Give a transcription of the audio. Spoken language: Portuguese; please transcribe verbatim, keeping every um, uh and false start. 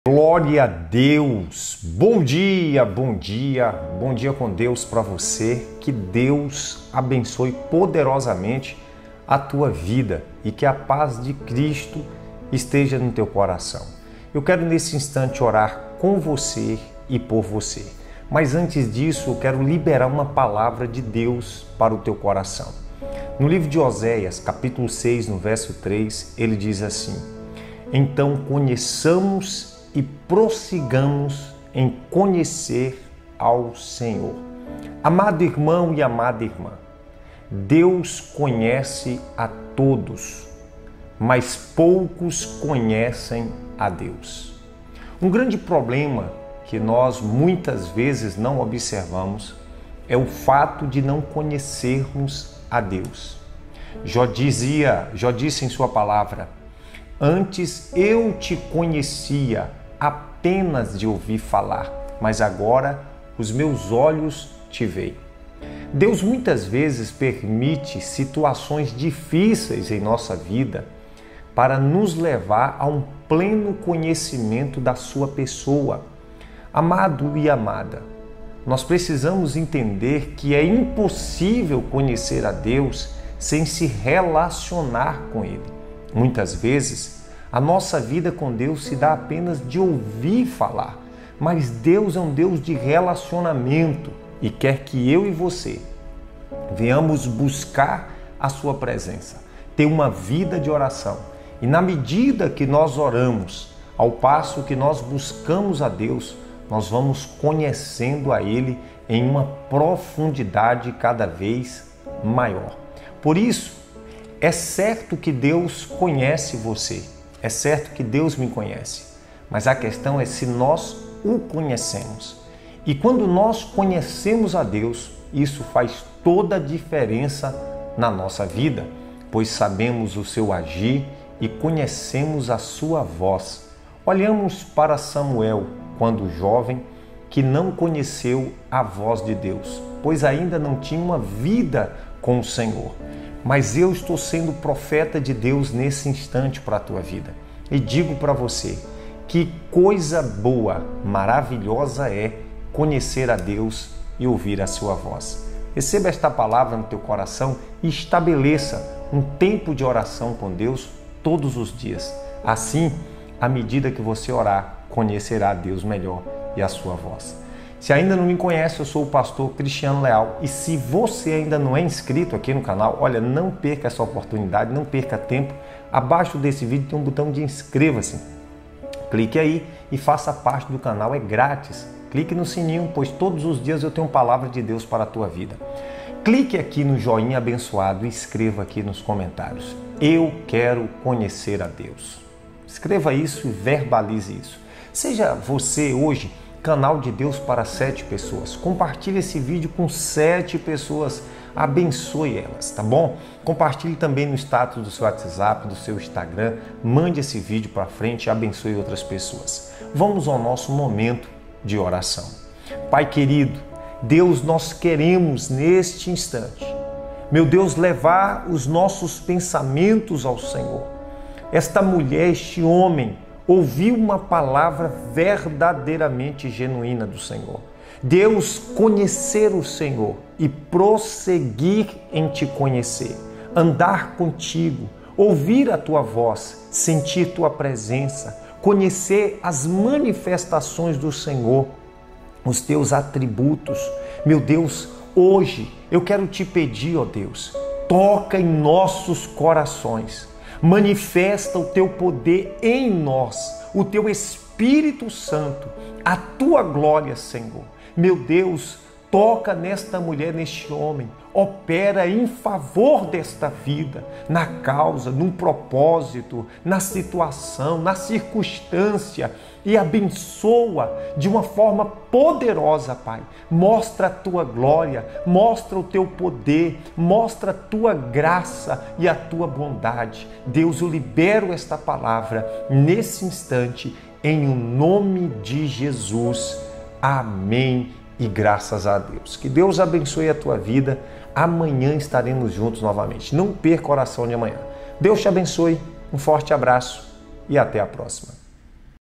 Glória a Deus! Bom dia, bom dia, bom dia com Deus para você. Que Deus abençoe poderosamente a tua vida e que a paz de Cristo esteja no teu coração. Eu quero nesse instante orar com você e por você. Mas antes disso, eu quero liberar uma palavra de Deus para o teu coração. No livro de Oséias, capítulo seis, no verso três, ele diz assim: Então conheçamos e prossigamos em conhecer ao Senhor. Amado irmão e amada irmã, Deus conhece a todos, mas poucos conhecem a Deus. Um grande problema que nós muitas vezes não observamos é o fato de não conhecermos a Deus. Jó dizia, Jó disse em sua palavra: Antes eu te conhecia apenas de ouvir falar, mas agora os meus olhos te veem. Deus muitas vezes permite situações difíceis em nossa vida para nos levar a um pleno conhecimento da sua pessoa. Amado e amada, nós precisamos entender que é impossível conhecer a Deus sem se relacionar com Ele. Muitas vezes, a nossa vida com Deus se dá apenas de ouvir falar, mas Deus é um Deus de relacionamento e quer que eu e você venhamos buscar a sua presença, ter uma vida de oração. E na medida que nós oramos, ao passo que nós buscamos a Deus, nós vamos conhecendo a Ele em uma profundidade cada vez maior. Por isso, é certo que Deus conhece você. É certo que Deus me conhece, mas a questão é se nós o conhecemos. E quando nós conhecemos a Deus, isso faz toda a diferença na nossa vida, pois sabemos o seu agir e conhecemos a sua voz. Olhamos para Samuel, quando jovem, que não conheceu a voz de Deus, pois ainda não tinha uma vida com o Senhor. Mas eu estou sendo profeta de Deus nesse instante para a tua vida. E digo para você que coisa boa, maravilhosa é conhecer a Deus e ouvir a sua voz. Receba esta palavra no teu coração e estabeleça um tempo de oração com Deus todos os dias. Assim, à medida que você orar, conhecerá a Deus melhor e a sua voz. Se ainda não me conhece, eu sou o pastor Cristiano Leal e se você ainda não é inscrito aqui no canal, olha, não perca essa oportunidade, não perca tempo. Abaixo desse vídeo tem um botão de inscreva-se. Clique aí e faça parte do canal, é grátis. Clique no sininho, pois todos os dias eu tenho palavra de Deus para a tua vida. Clique aqui no joinha abençoado e escreva aqui nos comentários: Eu quero conhecer a Deus. Escreva isso e verbalize isso. Seja você hoje canal de Deus para sete pessoas. Compartilhe esse vídeo com sete pessoas. Abençoe elas, tá bom? Compartilhe também no status do seu WhatsApp, do seu Instagram. Mande esse vídeo para frente e abençoe outras pessoas. Vamos ao nosso momento de oração. Pai querido, Deus, nós queremos neste instante, meu Deus, levar os nossos pensamentos ao Senhor. Esta mulher, este homem, ouviu uma palavra verdadeiramente genuína do Senhor. Deus, conhecer o Senhor e prosseguir em te conhecer, andar contigo, ouvir a tua voz, sentir tua presença, conhecer as manifestações do Senhor, os teus atributos. Meu Deus, hoje eu quero te pedir, ó Deus, toca em nossos corações. Manifesta o teu poder em nós, o teu Espírito Santo, a tua glória, Senhor. Meu Deus, toca nesta mulher, neste homem, opera em favor desta vida, na causa, no propósito, na situação, na circunstância, e abençoa de uma forma poderosa, Pai. Mostra a tua glória, mostra o teu poder, mostra a tua graça e a tua bondade. Deus, eu libero esta palavra nesse instante, em o nome de Jesus. Amém e graças a Deus. Que Deus abençoe a tua vida. Amanhã estaremos juntos novamente. Não perca a oração de amanhã. Deus te abençoe, um forte abraço e até a próxima.